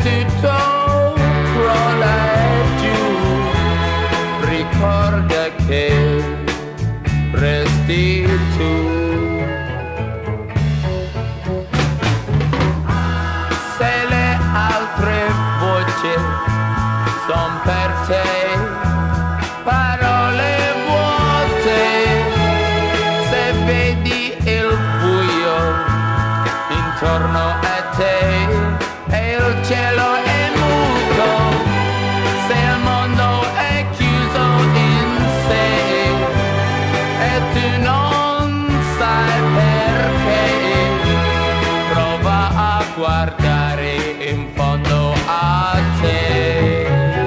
tutto crolla giù, ricorda che resti tu. Se le altre voci son per te parole vuote, se vedi il buio intorno a te e il cielo è muto, se il mondo è chiuso in sé e tu non sai perché, prova a guardare in fondo a te.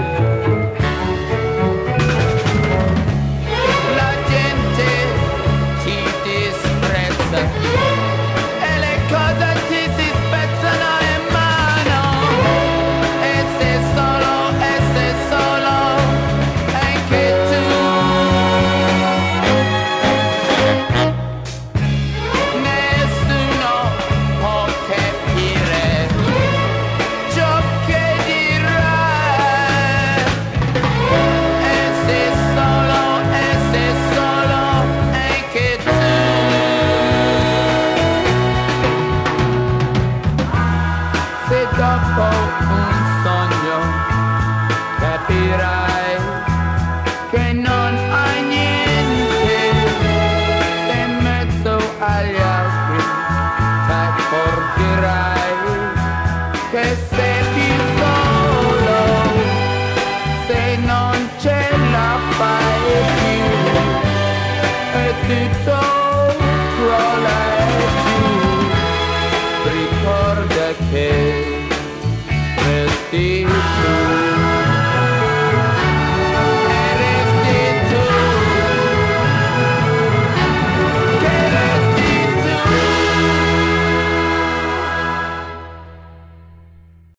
La gente ti disprezza e le cose ti si spezzano in mano, e sei solo anche tu. Nessuno può capire ciò che dirai, e sei solo anche tu. Se dopo un sogno capirai che non hai niente, se in mezzo agli altri t'accorgerai che sei